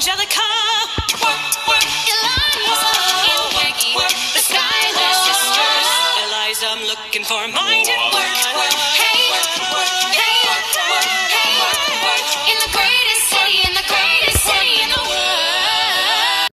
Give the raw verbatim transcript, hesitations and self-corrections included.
Angelica, Eliza, and Peggy, the Schuyler sisters. Eliza, I'm looking for a mind at work. Hey,